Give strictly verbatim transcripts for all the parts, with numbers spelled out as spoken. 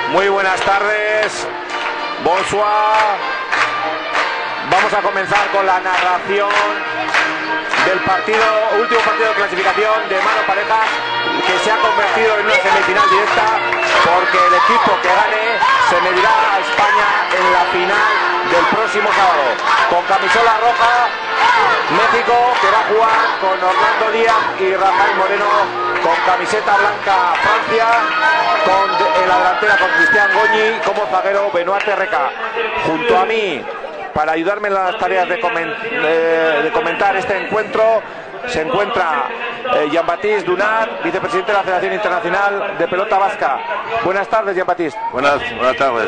Muy buenas tardes. Bonsoir. Vamos a comenzar con la narración del partido, último partido de clasificación de mano parejas, que se ha convertido en una semifinal directa, porque el equipo que gane se medirá a España en la final del próximo sábado. Con camisola roja, México, que va a jugar con Orlando Díaz y Rafael Moreno. Con camiseta blanca, Francia, con en la delantera con Cristian Goñi, como zaguero Benoit Herreka. Junto a mí, para ayudarme en las tareas de, coment eh, de comentar este encuentro, se encuentra eh, Jean-Baptiste Dunat, vicepresidente de la Federación Internacional de Pelota Vasca. Buenas tardes, Jean-Baptiste. Buenas, buenas tardes.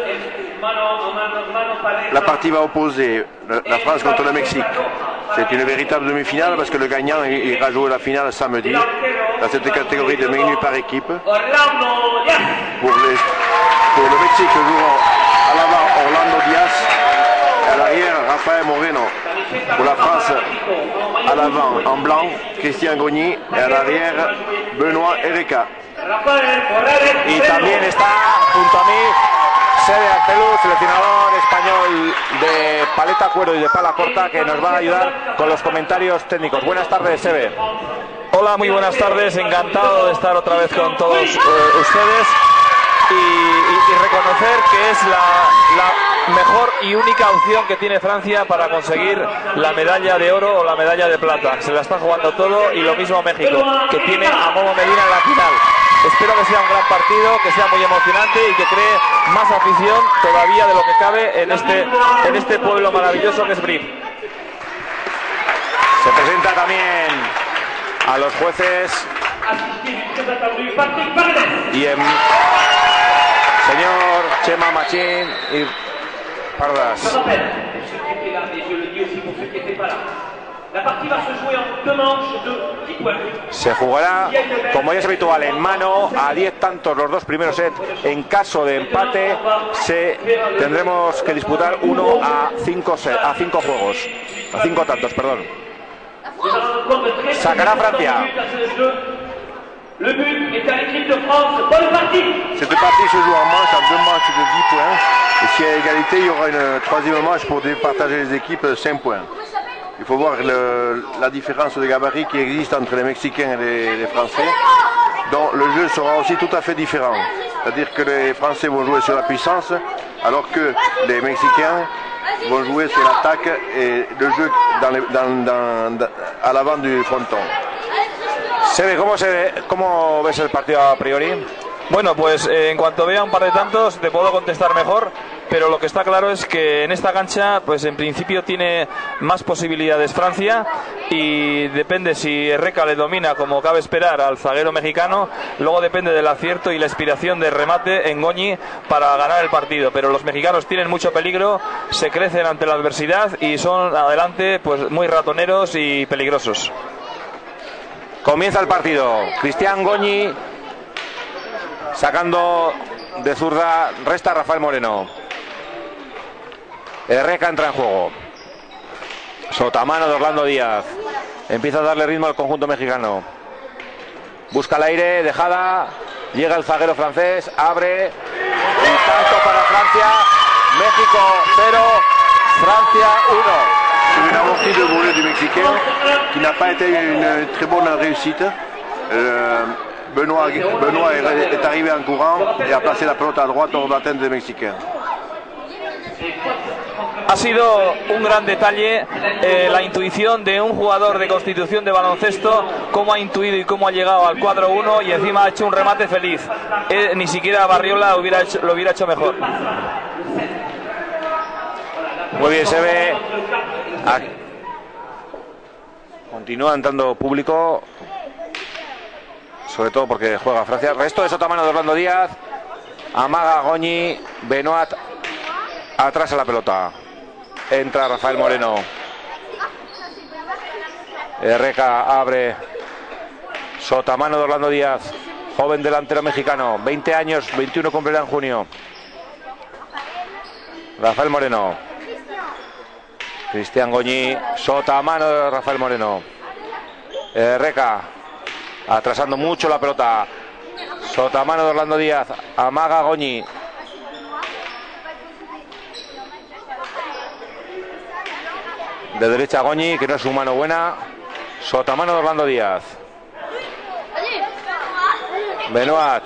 La partie va opposer la France contre le Mexique. C'est une véritable demi-finale parce que le gagnant ira jouer la finale samedi dans cette catégorie de menus par équipe. Pour, les, pour le Mexique, joueront à l'avant Orlando Díaz, à l'arrière Rafael Moreno. Pour la France, à l'avant en blanc Cristian Goñi et à l'arrière Benoit Herreka. Y también está junto a mí Sebe Arcelú, seleccionador español de paleta cuero y de pala corta, que nos va a ayudar con los comentarios técnicos. Buenas tardes, Sebe. Hola, muy buenas tardes, encantado de estar otra vez con todos eh, ustedes y, y, y reconocer que es la, la mejor y única opción que tiene Francia para conseguir la medalla de oro o la medalla de plata. Se la está jugando todo, y lo mismo México, que tiene a Momo Medina en la final. Espero que sea un gran partido, que sea muy emocionante y que cree más afición todavía de lo que cabe en este, en este pueblo maravilloso que es Brive. Se presenta también a los jueces y en señor Chema Machín y Pardas. Se jugará, como ya es habitual, en mano a diez tantos los dos primeros sets. En caso de empate, se tendremos que disputar uno a cinco set, a cinco juegos, a cinco tantos, perdón. Sacará Francia. Cette partie se joue en manche, en deux manches de dix points. Et s'il y a égalité, il y aura une troisième manche pour départager les équipes de cinq points. Il faut voir le, la différence de gabarit qui existe entre les Mexicains et les, les Français, dont le jeu sera aussi tout à fait différent. C'est-à-dire que les Français vont jouer sur la puissance, alors que les Mexicains vont jouer sur l'attaque et le jeu dans les, dans, dans, dans, à l'avant du fronton. Sebe, ¿cómo, se, ¿cómo ves el partido a priori? Bueno, pues eh, en cuanto vea un par de tantos te puedo contestar mejor, pero lo que está claro es que en esta cancha, pues en principio tiene más posibilidades Francia, y depende si Herreka le domina, como cabe esperar, al zaguero mexicano. Luego depende del acierto y la inspiración de remate en Goñi para ganar el partido, pero los mexicanos tienen mucho peligro, se crecen ante la adversidad y son adelante pues muy ratoneros y peligrosos. Comienza el partido. Cristian Goñi sacando de zurda, resta Rafael Moreno. Herreka entra en juego. Sotamano de Orlando Díaz. Empieza a darle ritmo al conjunto mexicano. Busca el aire, dejada. Llega el zaguero francés, abre. Un tanto para Francia. México cero, Francia uno. Sur une amortie de volée du Mexicain qui n'a pas été une très bonne réussite. Euh, Benoit, Benoit est arrivé en courant et a placé la pelota à droite hors d'atteinte des Mexicains. Ha sido un gran detalle eh, la intuición de un jugador de Constitución de baloncesto, cómo ha intuido y cómo ha llegado al cuatro uno, y encima ha hecho un remate feliz. Eh, ni siquiera Barriola hubiera hecho, lo hubiera hecho mejor. Muy bien, se ve. Aquí. Continúa entrando público, sobre todo porque juega Francia. Resto de Sotamano de Orlando Díaz. Amaga Goñi. Benoit atrás a la pelota. Entra Rafael Moreno. Herreka abre. Sotamano de Orlando Díaz, joven delantero mexicano, veinte años, veintiuno cumplirá en junio. Rafael Moreno. Cristian Goñi, Sotamano de Rafael Moreno. Herreka atrasando mucho la pelota. Sotamano de Orlando Díaz, amaga Goñi. De derecha Goñi, que no es su mano buena. Sotamano de Orlando Díaz. Benoit.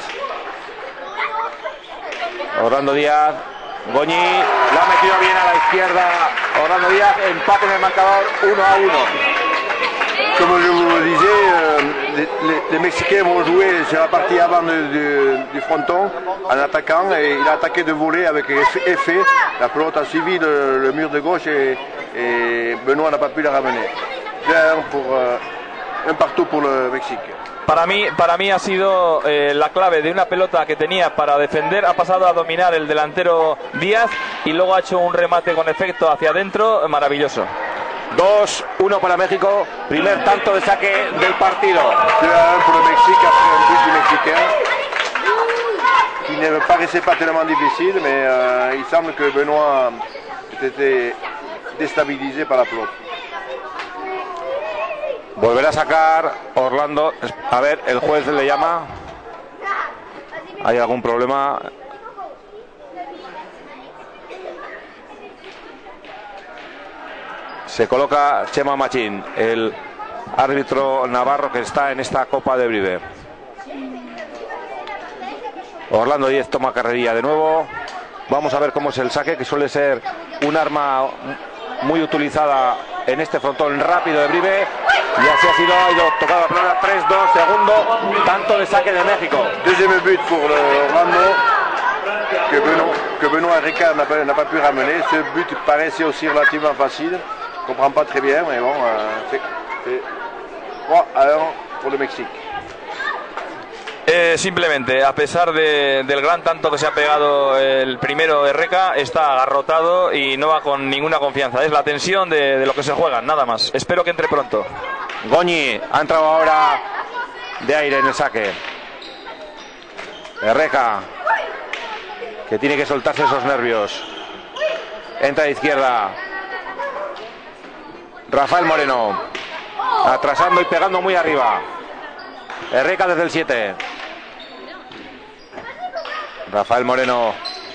Orlando Díaz. Goñi la ha metido bien a la izquierda. Orlando Díaz, empate en el marcador uno a uno. Comme je vous le disais, euh, les, les, les Mexicains vont jouer sur la partie avant de, de, du fronton en attaquant, et il a attaqué de voler avec effet. La pelote a suivi le, le mur de gauche et, et Benoit n'a pas pu la ramener. Un, pour, euh, un partout pour le Mexique. Para mí, para mí ha sido eh, la clave de una pelota que tenía para defender. Ha pasado a dominar el delantero Díaz y luego ha hecho un remate con efecto hacia adentro maravilloso. dos uno para México, primer tanto de saque del partido. deux à un pour le Mexique après un but du Mexicain qui ne me paraissait pas tellement difficile, mais euh, il semble que Benoit était déstabilisé par la pelote. Volverá a sacar Orlando. A ver, el juez le llama. ¿Hay algún problema? Se coloca Chema Machín, el árbitro navarro que está en esta Copa de Brive. Orlando Díaz toma carrerilla de nuevo. Vamos a ver cómo es el saque, que suele ser un arma muy utilizada en este frontón rápido de Brive. Y así ha sido, ha ido tocado la pelota. Tres dos, segundo tanto de saque de México. Deuxième but pour Orlando que Benoit, que Benoit Ricard n'a pas, n'a pas pu ramener. Ce but paraissait aussi relativement facile. Je ne comprends pas très bien, mais bon, euh, c'est trois à un pour le Mexique. Eh, simplemente, a pesar de, del gran tanto que se ha pegado el primero de Reca, está agarrotado y no va con ninguna confianza. Es la tensión de, de lo que se juegan, nada más. Espero que entre pronto. Goñi ha entrado ahora de aire en el saque. Reca, que tiene que soltarse esos nervios. Entra de izquierda. Rafael Moreno, atrasando y pegando muy arriba. Reca desde el siete. Rafael Moreno.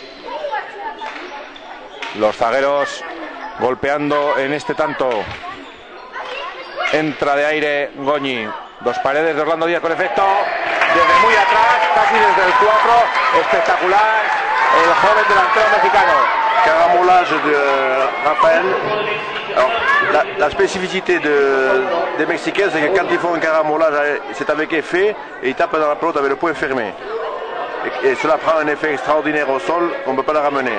Los zagueros golpeando en este tanto. Entra de aire Goñi. Dos paredes de Orlando Díaz con efecto. Desde muy atrás, casi desde el cuatro. Espectacular el joven delantero mexicano. Carambolage de Rafael. Alors, la, la spécificité de, des Mexicains, c'est que quand ils font un carambolage, c'est avec effet et ils tapent dans la pelote avec le poing fermé. Et, et cela prend un effet extraordinaire au sol qu'on ne peut pas la ramener.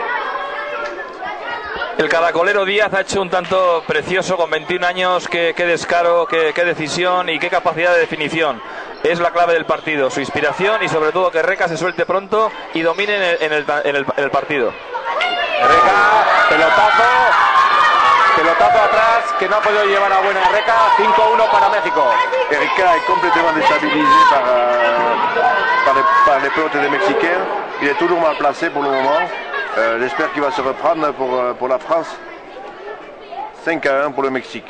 El caracolero Díaz ha hecho un tanto precioso con veintiún años. Qué, qué descaro, qué, qué decisión y qué capacidad de definición. Es la clave del partido, su inspiración y sobre todo que Reca se suelte pronto y domine en el, en el, en el, en el partido. Reca, pelotazo. Pelotazo atrás que no ha podido llevar a buena Reca. Cinco uno para México. Reca est complètement déstabilisé par, euh, par, les, par les pelotes des Mexicains. Il est toujours mal placé pour le moment. Euh, J'espère qu'il va se reprendre pour, pour la France. cinq à un pour le Mexique.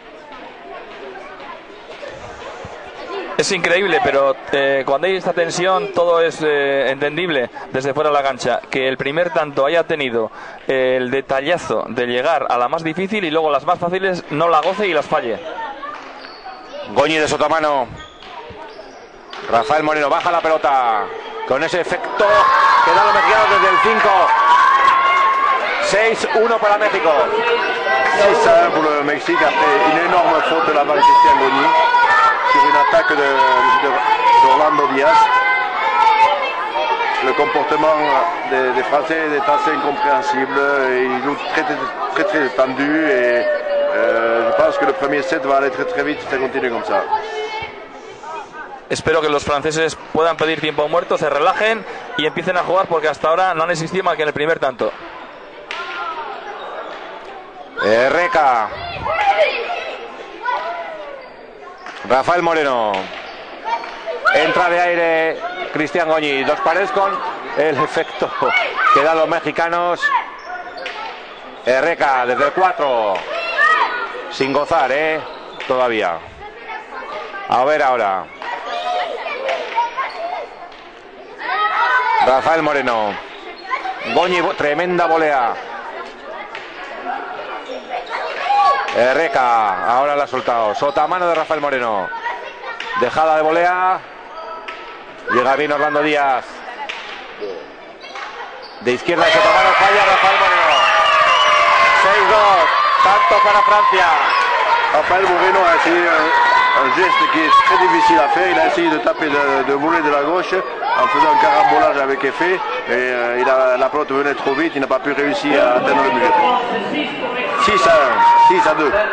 Es increíble, pero eh, cuando hay esta tensión todo es eh, entendible desde fuera de la cancha. Que el primer tanto haya tenido eh, el detallazo de llegar a la más difícil y luego las más fáciles no la goce y las falle. Goñi de Sotamano. Rafael Moreno baja la pelota con ese efecto que da los mexicanos desde el cinco. seis uno para México. six à un pour le Mexique après une énorme faute de la balle de Christian Goñi sur une attaque de, de Orlando Díaz. Le comportement des, des Français est assez incompréhensible. Ils jouent très très très, très tendu et euh, je pense que le premier set va aller très très vite si ça continue comme ça. Espero que los franceses puedan pedir tiempo muerto, se relajen y empiecen a jugar porque hasta ahora no han existido más que en el primer tanto. Eh, Reca. Rafael Moreno. Entra de aire Cristian Goñi. Dos pares con el efecto que dan los mexicanos. Eh, Reca desde el cuatro. Sin gozar, eh. Todavía. A ver ahora. Rafael Moreno. Goñi, tremenda volea. Reca, ahora la ha soltado. Sotamano de Rafael Moreno. Dejada de volea. Llega bien Orlando Díaz. De izquierda de Sotamano, falla Rafael Moreno. seis dos, tanto para Francia. Rafael Moreno a essayé un, un geste qui est très difficile à faire. Il a essayé de taper de, de voler de la gauche en faisant un carambolage avec effet. Et euh, il a, la pelote venait trop vite, il n'a pas pu réussir à atteindre le but. six à un, six à deux.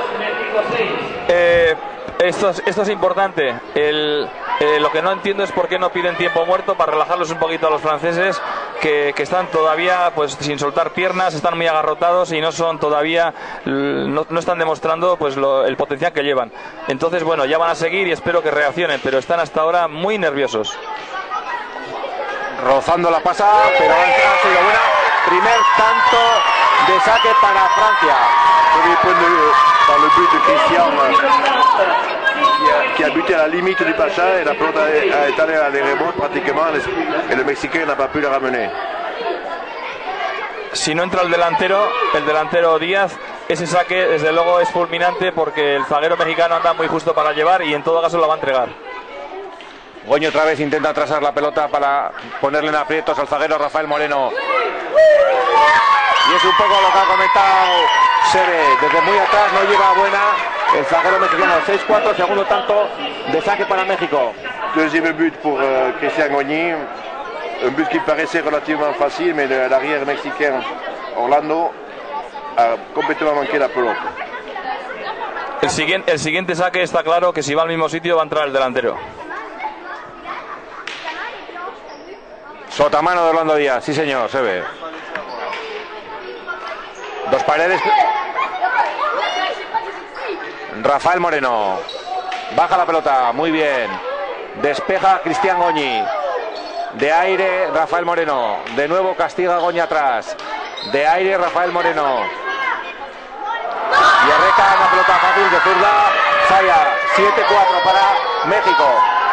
Eh, esto, es, esto es importante. El, eh, lo que no entiendo es por qué no piden tiempo muerto para relajarlos un poquito a los franceses, que, que están todavía pues sin soltar piernas, están muy agarrotados y no son todavía, no, no están demostrando pues lo, el potencial que llevan. Entonces, bueno, ya van a seguir y espero que reaccionen, pero están hasta ahora muy nerviosos. Rozando la pasa, pero ha sido buena. Primer tanto de saque para Francia. Premier point de, dans le but de Christian qui a, qui a buté à la limite du Pacha et la pelote a, a étalé à les rebotes pratiquement et le Mexicain n'a pas pu le ramener. Si no entra el delantero, el delantero Díaz, ese saque desde luego es fulminante porque el zaguero mexicano anda muy justo para llevar y en todo caso lo va a entregar. Goñi otra vez intenta atrasar la pelota para ponerle en aprietos al zaguero Rafael Moreno. Y es un poco lo que ha comentado Seve. Desde muy atrás no lleva buena el zaguero mexicano. seis cuatro, segundo tanto de saque para México. Deuxième but pour euh, Christian Goñi. Un but qui paraissait relativement facile, mais l'arrière mexicain Orlando a complètement manqué la pelote. El siguiente, el siguiente saque está claro que si va al mismo sitio va a entrar el delantero. Sotamano de Orlando Díaz, sí señor, se ve. Dos paredes. Rafael Moreno. Baja la pelota, muy bien. Despeja Cristian Goñi. De aire, Rafael Moreno. De nuevo castiga Goñi atrás. De aire, Rafael Moreno. Y arreca una pelota fácil de zurda. Falla. siete cuatro para México.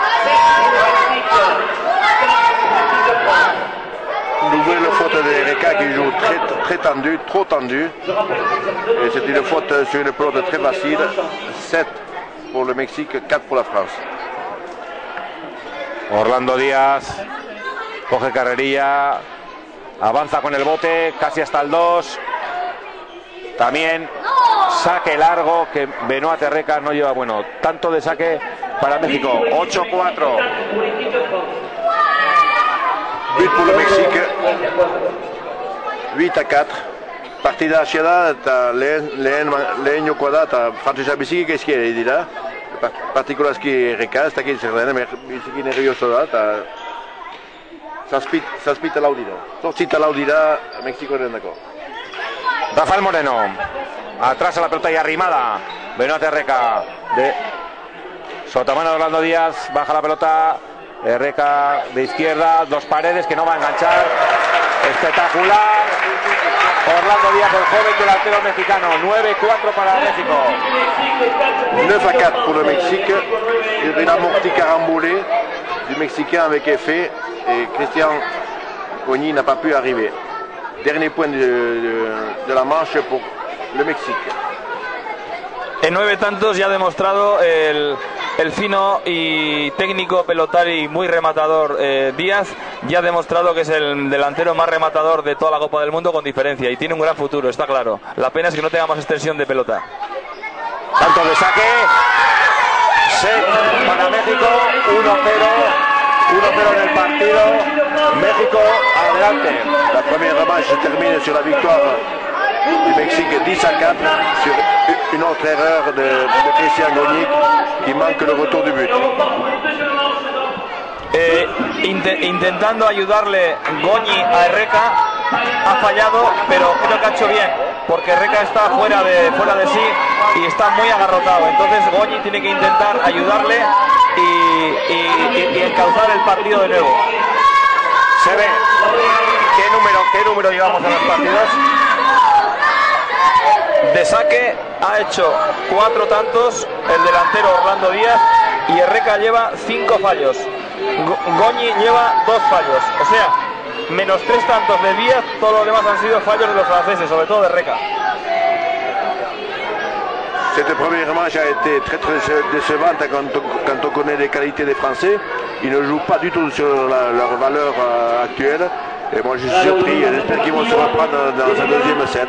Nouvelle faute de Reca qui joue très, très tendu, trop tendu. Et c'est une faute sur une pelote très facile. sept pour le Mexique, quatre pour la France. Orlando Díaz coge carrerilla, avanza con el bote casi hasta el dos. También saque largo que Benoit Reca no lleva bueno. Tanto de saque para México. ocho cuatro. But pour le Mexique, huit à quatre. Partida așadar, Leño Cuadrata, Francesca Bisichi, qu'est-ce qu'il est là? Particularski Reca, sta che serve, Bisichi nervioso là, ça spit à l'audira. Sortit à l'audira, Mexico est d'accord. Rafael Moreno, atrás a la pelota y arrimada. Benoit Reca, de Sotamano de Orlando Díaz, baja la pelota. Reca de izquierda, dos paredes que no va a enganchar. Espectacular. Orlando Díaz, el joven delantero mexicano. nueve cuatro para México. neuf à quatre pour le Mexique. Il a amorti carambolé du Mexicain avec effet. Et Christian Goñi n'a pas pu arriver. Dernier point de, de, de la manche pour le Mexique. En nueve tantos ya ha demostrado el, el fino y técnico pelotari muy rematador eh, Díaz. Ya ha demostrado que es el delantero más rematador de toda la Copa del Mundo con diferencia y tiene un gran futuro, está claro. La pena es que no tenga más extensión de pelota. Tanto de saque. Set para México. uno cero. uno cero en el partido. México adelante. La première manche se termine sur la victoire du Mexique dix à quatre sur une autre erreur de, de Christian Goñi qui manque le retour du but. Eh, int intentando ayudarle Goñi a Reca, ha fallado, pero creo que ha hecho bien, porque Reca está fuera de, fuera de sí y está muy agarrotado. Entonces Goñi tiene que intentar ayudarle y, y, y, y encauzar el partido de nuevo. Se ve. ¿Qué número, qué número llevamos en los partidos? De saque ha hecho cuatro tantos el delantero Orlando Díaz y Reca lleva cinco fallos. Goñi lleva dos fallos, o sea, menos tres tantos de Díaz, todos los demás han sido fallos de los franceses, sobre todo de Reca. Cette première manche a été très très décevante quand on, quand on connaît les qualités des Français. Ils ne jouent pas du tout sur la, leur valeur euh, actuelle. Et moi je suis surpris, j'espère qu'ils vont se reprendre dans, dans un deuxième set.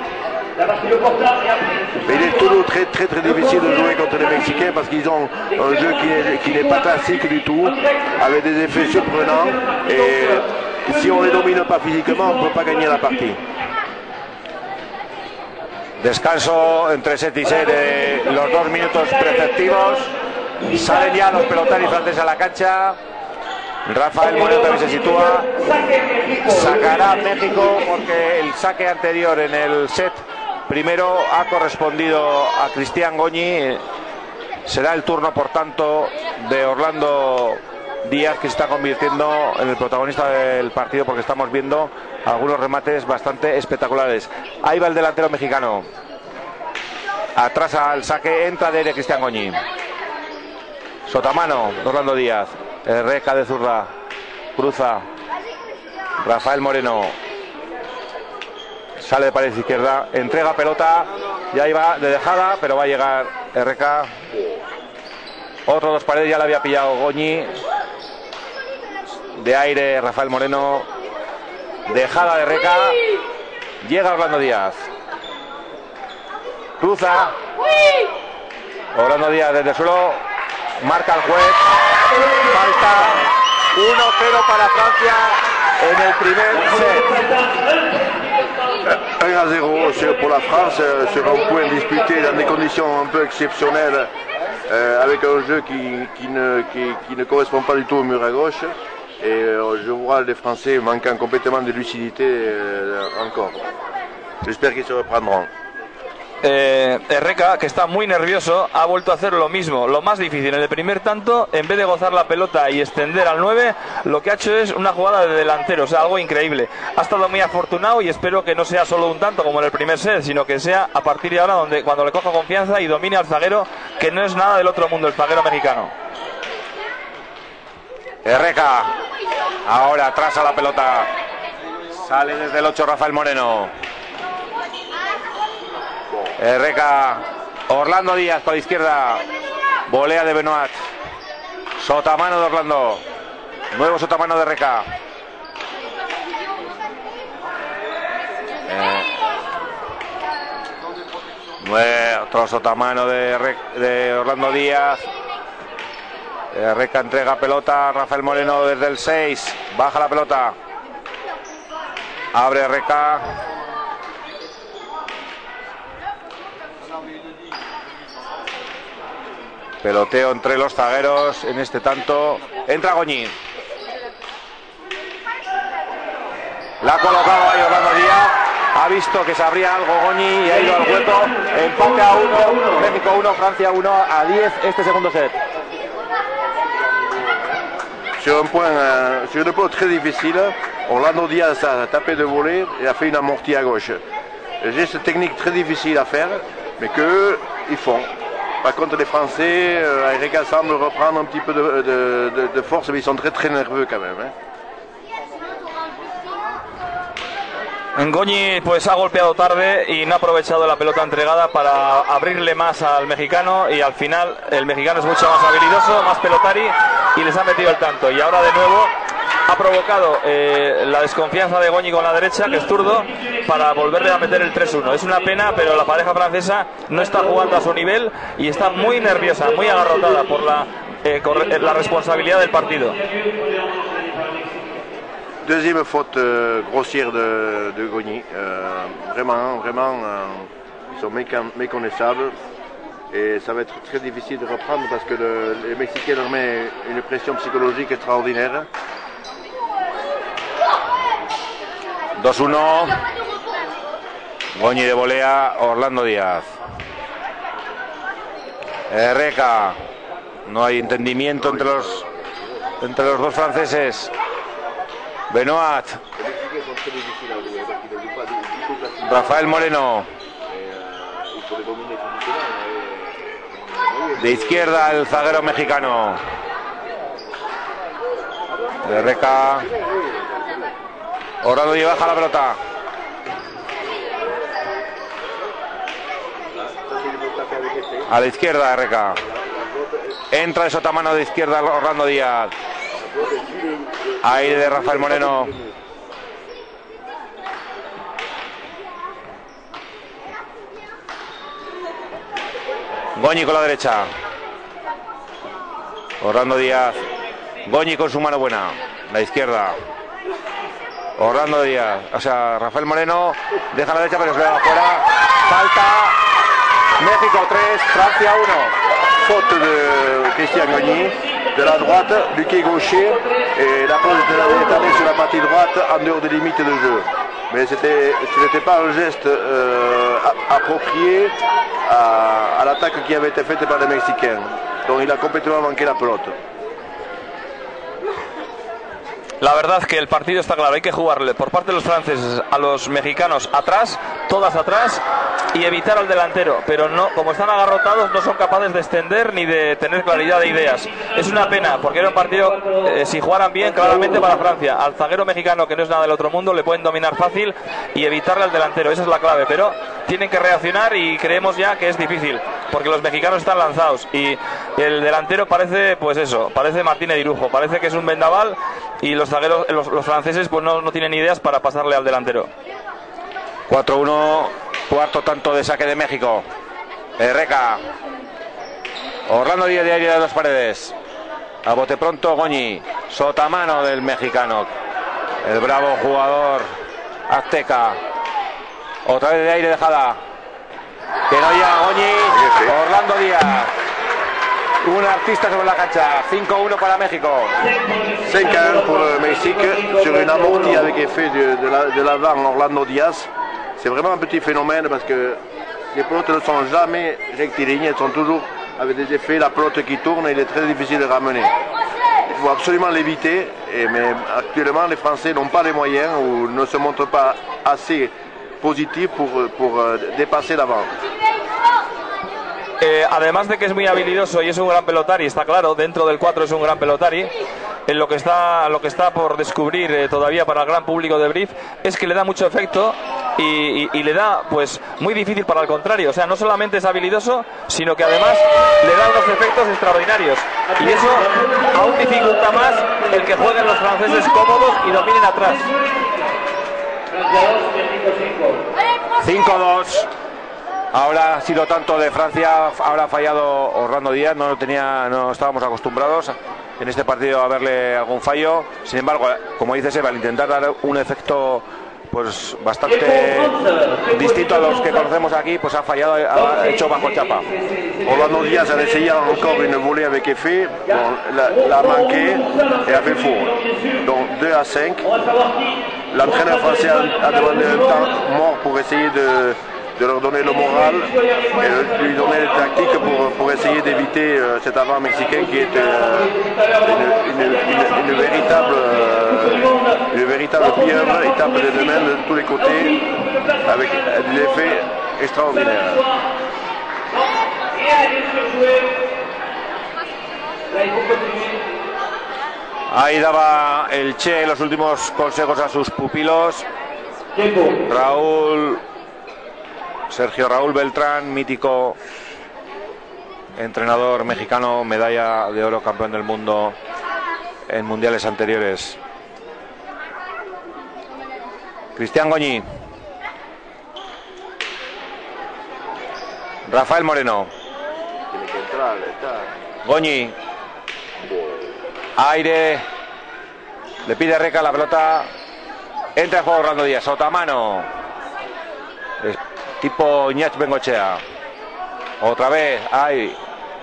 Mais il est toujours très très très difficile de jouer contre les Mexicains parce qu'ils ont un jeu qui n'est pas classique du tout, avec des effets surprenants. Et si on ne les domine pas physiquement, on ne peut pas gagner la partie. Descanso entre set y set de los dos minutos preceptivos. Salen ya los pelotaris franceses a la cancha. Rafael Moreno también se sitúa. Sacará México porque el saque anterior en el set primero ha correspondido a Cristian Goñi. Será el turno, por tanto, de Orlando Díaz, que se está convirtiendo en el protagonista del partido porque estamos viendo algunos remates bastante espectaculares. Ahí va el delantero mexicano. Atrás al saque, entra de Cristian Goñi. Sotamano, Orlando Díaz. Reca de zurda. Cruza. Rafael Moreno. Sale de pared izquierda. Entrega pelota. Y ahí va de dejada, pero va a llegar R K. Otro dos paredes, ya le había pillado Goñi. De aire, Rafael Moreno. Dejada de Reca. Llega Orlando Díaz. Cruza. Orlando Díaz desde el suelo. Marca el juez. Falta. uno cero para Francia en el primer set. un à zéro pour la France sur un point disputé dans des conditions un peu exceptionnelles, euh, avec un jeu qui, qui, ne, qui, qui ne correspond pas du tout au mur à gauche. Et euh, je vois les Français manquant complètement de lucidité euh, encore. J'espère qu'ils se reprendront. Eh, Reca, que está muy nervioso, ha vuelto a hacer lo mismo, lo más difícil. En el primer tanto, en vez de gozar la pelota y extender al nueve, lo que ha hecho es una jugada de delantero, o sea, algo increíble. Ha estado muy afortunado y espero que no sea solo un tanto como en el primer set, sino que sea a partir de ahora donde cuando le coja confianza y domine al zaguero, que no es nada del otro mundo, el zaguero mexicano. Reca, ahora atrás a la pelota. Sale desde el ocho Rafael Moreno. Reca, Orlando Díaz por la izquierda. Volea de Benoit. Sotamano de Orlando. Nuevo sotamano de Reca. Eh, otro sotamano de, Re, de Orlando Díaz. Eh, Reca entrega pelota. Rafael Moreno desde el seis. Baja la pelota. Abre Reca. Peloteo entre los zagueros en este tanto. Entra Goñi. La ha colocado ahí Orlando Díaz. Ha visto que se abría algo Goñi y ha ido al hueco. Empate a uno. México uno, Francia uno a diez este segundo set. Sur un point, euh, sur un point très difficile, Orlando Díaz a tapé de volée et a fait une amortie à gauche. Geste technique très difficile à faire, mais qu'eux, ils font. Par contre, les Français, euh, Reca semble reprendre un petit peu de, de, de, de force, mais ils sont très très nerveux quand même. Hein. Goñi pues ha golpeado tarde y no ha aprovechado la pelota entregada para abrirle más al mexicano, y al final el mexicano es mucho más habilidoso, más pelotari, y les ha metido el tanto. Y ahora de nuevo ha provocado eh, la desconfianza de Goñi con la derecha, que es zurdo, para volverle a meter el tres uno. Es una pena, pero la pareja francesa no está jugando a su nivel y está muy nerviosa, muy agarrotada por la, eh, la responsabilidad del partido. Deuxième faute euh, grossière de, de Goñi. Euh, vraiment, vraiment, euh, ils sont méconnaissables. Et ça va être très difficile de reprendre parce que le, les Mexicains leur mettent une pression psychologique extraordinaire. dos uno. Goñi de volea, Orlando Díaz. Reca. No hay entendimiento entre los, entre los dos franceses. Benoit. Rafael Moreno. De izquierda el zaguero mexicano. De Reca. Orlando Díaz baja la pelota. A la izquierda de Reca. Entra de sotamano de izquierda Orlando Díaz. Aire de Rafael Moreno. Goñi con la derecha. Orlando Díaz. Goñi con su mano buena. La izquierda. Orlando Díaz. O sea, Rafael Moreno deja la derecha pero se le va afuera. Falta. México tres, Francia uno. Faute de Christian Goñi. De la droite, Luque gaucher. Et la pose est allée sur la partie droite en dehors des limites de jeu. Mais c'était, ce n'était pas un geste euh, approprié à, à l'attaque qui avait été faite par les Mexicains. Donc il a complètement manqué la pelote. La verdad que el partido está claro, hay que jugarle por parte de los franceses a los mexicanos atrás, todas atrás, y evitar al delantero, pero no, como están agarrotados no son capaces de extender ni de tener claridad de ideas. Es una pena, porque era un partido, eh, si jugaran bien, claramente para Francia. Al zaguero mexicano, que no es nada del otro mundo, le pueden dominar fácil y evitarle al delantero, esa es la clave, pero tienen que reaccionar y creemos ya que es difícil, porque los mexicanos están lanzados y el delantero parece, pues eso, parece Martínez Irujo, parece que es un vendaval y los zagueros, los, los franceses pues no, no tienen ideas para pasarle al delantero. cuatro uno, cuarto tanto de saque de México. Reca. Orlando Díaz de aire de dos paredes. A bote pronto Goñi. Sotamano del mexicano. El bravo jugador azteca. Otra vez de aire dejada. Que no llega Goñi. Orlando Díaz. Un artista sobre la cancha. cinco uno para México. cinq à un pour le Mexique sur une amortie avec effet de, de, la, de l'avant Orlando Díaz. C'est vraiment un petit phénomène parce que les pelotes ne sont jamais rectilignes, elles sont toujours avec des effets, la pelote qui tourne et il est très difficile de ramener. Il faut absolument l'éviter, et, mais actuellement les Français n'ont pas les moyens ou ne se montrent pas assez positifs pour, pour euh, dépasser l'avant. Eh, además de que es muy habilidoso y es un gran pelotari, está claro, dentro del cuatro es un gran pelotari, en lo que está, lo que está por descubrir eh, todavía para el gran público de Brief es que le da mucho efecto y, y, y le da pues muy difícil para el contrario, o sea, no solamente es habilidoso, sino que además le da unos efectos extraordinarios y eso aún dificulta más el que jueguen los franceses cómodos y dominen atrás. cinco dos. Ahora ha sido tanto de Francia, ahora ha fallado Orlando Díaz, no tenía, no estábamos acostumbrados en este partido a verle algún fallo. Sin embargo, como dice Seba, al intentar dar un efecto pues bastante distinto a los que conocemos aquí, pues ha fallado, ha hecho bajo chapa. Orlando Díaz a essayé encore une volée avec effet, bon, la, la manqué et a fait faux. Donc deux à cinq. L'entraîneur français a, a demandé un temps mort pour essayer de de leur donner le moral et lui donner les tactiques pour, pour essayer d'éviter euh, cet avant mexicain qui est euh, une, une, une, une véritable euh, une véritable pieuvre, il tape les deux mains de tous les côtés avec des effets extraordinaires. Ahí daba el Che los últimos consejos a sus pupilos. Raúl Sergio Raúl Beltrán, mítico entrenador mexicano, medalla de oro, campeón del mundo en mundiales anteriores. Cristian Goñi. Rafael Moreno. Goñi. Aire. Le pide Reca la pelota. Entra en juego Orlando Díaz. Sotamano. Tipo Iñaki Bengochea. Otra vez, ahí.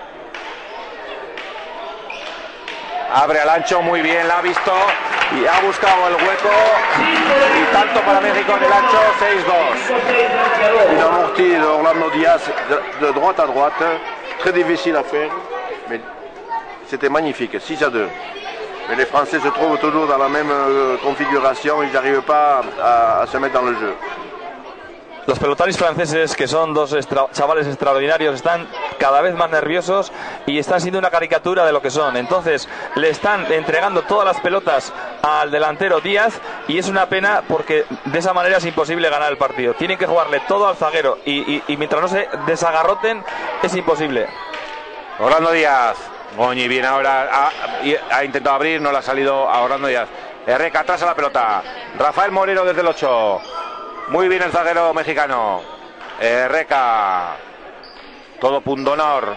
Abre al ancho, muy bien, la ha visto y ha buscado el hueco. Y tanto para México en el ancho, seis dos. Une amortie de Orlando Díaz de, de droite à droite, très difficile à faire, mais c'était magnifique, six à deux. Mais les Français se trouvent toujours dans la même configuration, ils n'arrivent pas à, à se mettre dans le jeu. Los pelotaris franceses, que son dos extra, chavales extraordinarios, están cada vez más nerviosos y están siendo una caricatura de lo que son. Entonces le están entregando todas las pelotas al delantero Díaz y es una pena porque de esa manera es imposible ganar el partido. Tienen que jugarle todo al zaguero y, y, y mientras no se desagarroten es imposible. Orlando Díaz, Goñi viene ahora, ha, ha intentado abrir, no le ha salido a Orlando Díaz. Herreca atrás a la pelota, Rafael Moreno desde el ocho. Muy bien el zaguero mexicano. Herreca. Todo pundonor.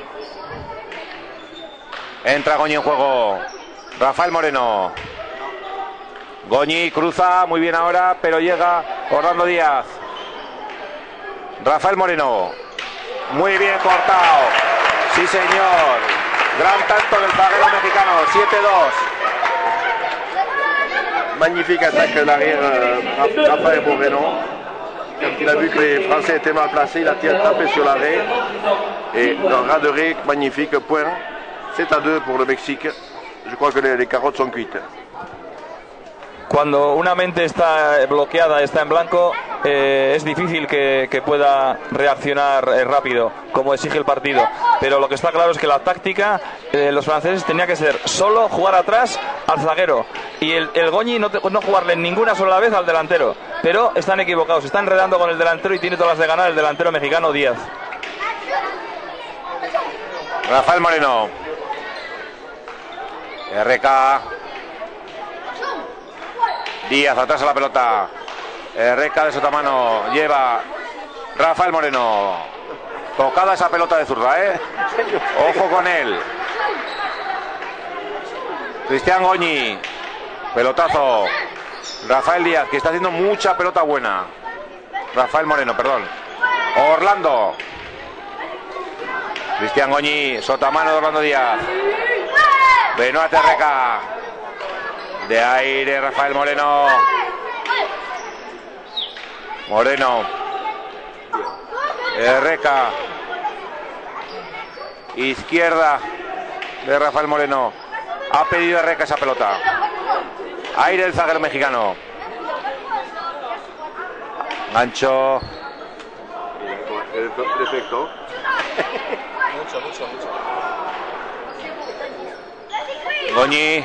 Entra Goñi en juego. Rafael Moreno. Goñi cruza muy bien ahora, pero llega Orlando Díaz. Rafael Moreno. Muy bien cortado. Sí, señor. Gran tanto del zaguero mexicano. siete dos. Magnifique attaque de l'arrière, euh, Rafael Moreno. Quand il a vu que les Français étaient mal placés, il a tapé sur l'arrêt. Et un raderie magnifique, point. sept à deux pour le Mexique. Je crois que les, les carottes sont cuites. Cuando una mente está bloqueada, está en blanco, eh, es difícil que, que pueda reaccionar eh, rápido, como exige el partido. Pero lo que está claro es que la táctica, eh, los franceses tenía que ser solo jugar atrás al zaguero y el, el Goñi no, te, no jugarle ninguna sola vez al delantero. Pero están equivocados, están enredando con el delantero y tiene todas las de ganar el delantero mexicano Díaz. Rafael Moreno. R K. Díaz atrás a la pelota. Reca de Sotamano. Lleva Rafael Moreno. Tocada esa pelota de zurda, ¿eh? Ojo con él. Cristian Goñi. Pelotazo. Rafael Díaz, que está haciendo mucha pelota buena. Rafael Moreno, perdón. Orlando. Cristian Goñi. Sotamano de Orlando Díaz. Benoit Reca. De aire Rafael Moreno. Moreno. Reca. Izquierda de Rafael Moreno. Ha pedido a Reca esa pelota. Aire el zaguero mexicano. Gancho. Perfecto. Mucho, mucho, mucho. Goñi.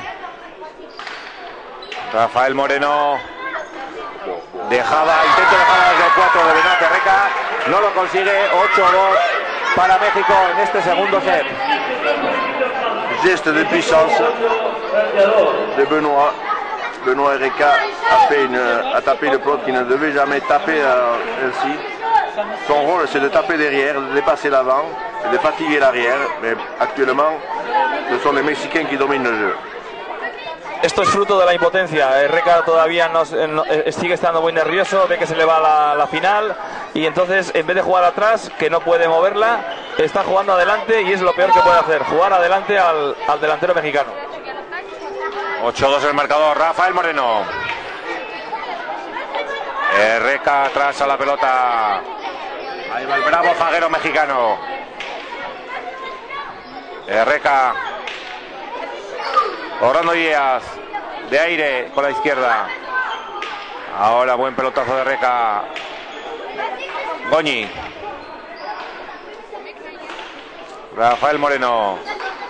Rafael Moreno. Dejada, intento dejada desde el cuatro de Benoit Reca. No lo consigue. ocho dos para México en este segundo set. Geste de puissance de Benoit. Benoit Reca a, fait une, a tapé le plot qui ne devait jamais taper euh, ainsi. Son rôle c'est de taper derrière, de dépasser l'avant et de fatiguer l'arrière. Mais actuellement, ce sont les Mexicains qui dominent le jeu. Esto es fruto de la impotencia. Reca todavía no, no, sigue estando muy nervioso, ve que se le va la, la final y entonces en vez de jugar atrás, que no puede moverla, está jugando adelante y es lo peor que puede hacer, jugar adelante al, al delantero mexicano. ocho dos el marcador. Rafael Moreno. Reca atrás a la pelota. Ahí va el bravo zaguero mexicano. Reca. Orlando Díaz. De aire con la izquierda. Ahora buen pelotazo de Reca. Goñi. Rafael Moreno.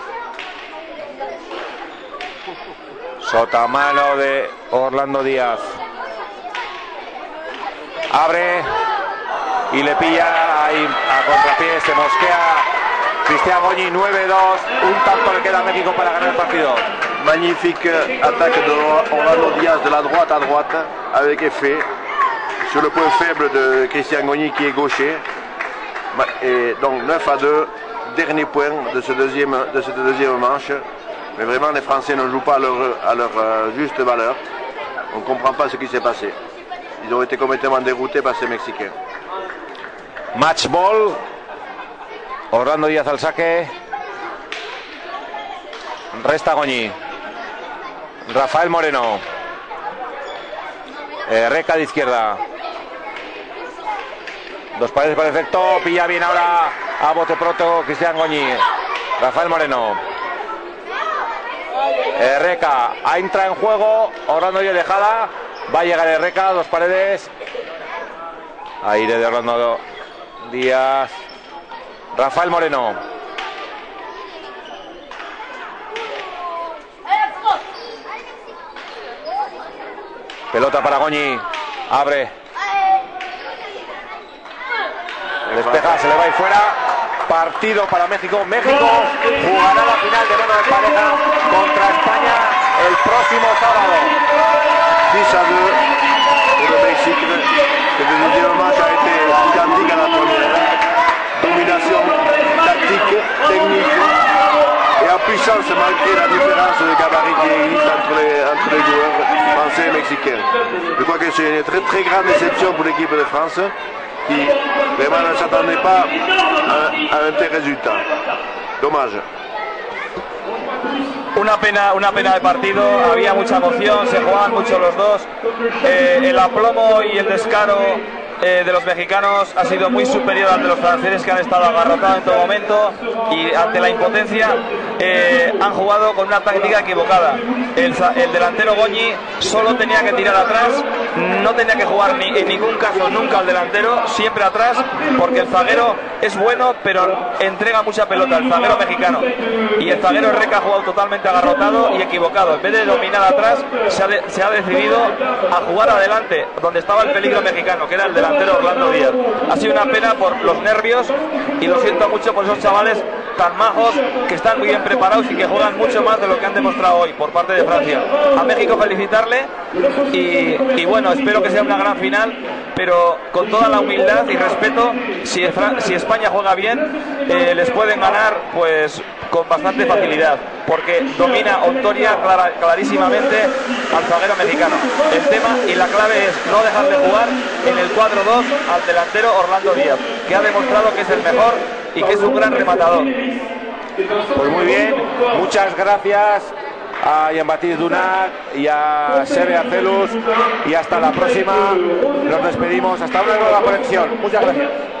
Sotamano de Orlando Díaz. Abre y le pilla ahí a contrapié, se mosquea Cristian Goñi. Nueve dos, un tanto le queda a México para ganar el partido. Magnifique attaque de Orlando Díaz de la droite à droite avec effet sur le point faible de Cristian Goñi qui est gaucher. Et donc neuf à deux, dernier point de, ce deuxième, de cette deuxième manche. Mais vraiment les Français ne jouent pas à leur, à leur euh, juste valeur. On ne comprend pas ce qui s'est passé. Ils ont été complètement déroutés par ces Mexicains. Match ball. Orlando Díaz al saque. Resta Goñi. Rafael Moreno. Eh, Reca de izquierda. Dos paredes por defecto. Pilla bien ahora a bote pronto Cristian Goñi. Rafael Moreno. Eh, Reca. Entra en juego. Orlando Díaz dejada. Va a llegar el Reca. Dos paredes. Aire de Orlando Díaz. Rafael Moreno. Pelota para Goñi. Abre. Despeja, se le va a ir fuera. Partido para México. México jugará la final de mano de pareja contra España el próximo sábado. dix à deux pour le Mexique. Le deuxième match a été identique à la première. Domination tactique, technique et en puissance malgré la différence de gabarit qui existe entre les, entre les joueurs français et mexicains. Je crois que c'est une très, très grande déception pour l'équipe de France qui vraiment ne s'attendait pas à, à un tel résultat. Dommage. Una pena, una pena de partido, había mucha emoción, se jugaban mucho los dos. Eh, el aplomo y el descaro eh, de los mexicanos ha sido muy superior al de los franceses, que han estado agarrotados en todo momento, y ante la impotencia eh, han jugado con una táctica equivocada. El, el delantero Goñi solo tenía que tirar atrás, no tenía que jugar ni, en ningún caso nunca al delantero, siempre atrás, porque el zaguero es bueno, pero entrega mucha pelota, el zaguero mexicano. Y el zaguero Reca ha jugado totalmente agarrotado y equivocado. En vez de dominar atrás, se ha, de, se ha decidido a jugar adelante, donde estaba el peligro mexicano, que era el delantero Orlando Díaz. Ha sido una pena por los nervios, y lo siento mucho por esos chavales tan majos, que están muy bien preparados y que juegan mucho más de lo que han demostrado hoy por parte de Francia. A México felicitarle y, y bueno, espero que sea una gran final, pero con toda la humildad y respeto. Si, si España juega bien, eh, les pueden ganar pues con bastante facilidad, porque domina Ontoria clara, clarísimamente al zaguero mexicano. El tema y la clave es no dejar de jugar en el cuatro dos al delantero Orlando Díaz, que ha demostrado que es el mejor y que es un gran rematador. Pues muy bien, muchas gracias a Jean-Baptiste Dunac y a Sebe Arcelus, y hasta la próxima. Nos despedimos hasta una nueva conexión. Muchas gracias.